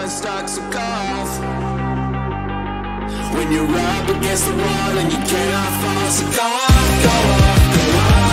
feeling stuck, so go off. When you're up against the wall and you cannot fall, so go off, go off, go off.